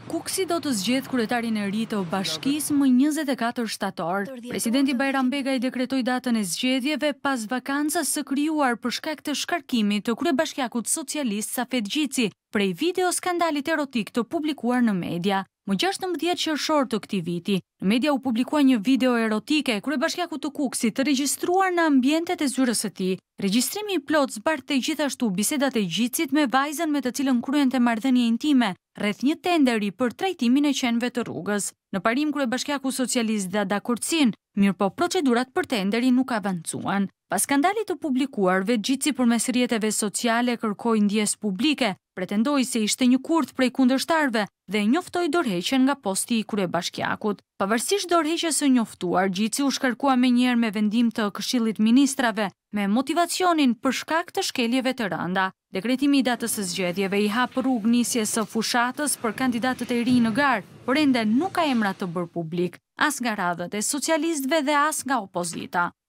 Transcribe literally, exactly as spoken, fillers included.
Kuksi do të zgjedh kryetarin e ri të bashkisë më njëzet e katër shtator. Presidenti Bajram Begaj dekretoi datën e zgjedhjeve pas vakancës së krijuar për shkak të shkarkimit të kryebashkiakut socialist Safet Gjici prej video skandalit erotik të publikuar në media. Më gjashtëmbëdhjetë qershor të këtij viti, në media u publikua një video erotike e kryebashkiakut të Kuksit të regjistruar në ambientet e zyrës së tij. Regjistrimi i plot zbarte gjithashtu bisedat e Gjicit me vajzën me të cilën kryente marrëdhënie intime rreth një tenderi për trajtimin e qenëve të rrugës. Në parim kryebashkiaku socialist dha dakordsinë, mirë po procedurat për tenderin nuk avancuan. Pas skandalit të publikuarve, Gjici përmes rrjeteve sociale kërkoi ndjes publike, pretendoi se ishte një kurth prej kundërshtarëve dhe njoftoi dorëheqjen nga posti i kryebashkiakut. Pavarësisht dorëheqjes së njoftuar, Gjici u shkarkua menjëherë me vendim të Këshillit Ministrave me motivacionin për shkak të shkeljeve të rënda. Dekretimi i datës së zgjedhjeve i hap rrugë nisjes së fushatës për kandidatët e ri në garë, por ende nuk ka emra të bërë publik, as nga radhët e socialistëve dhe as nga opozita.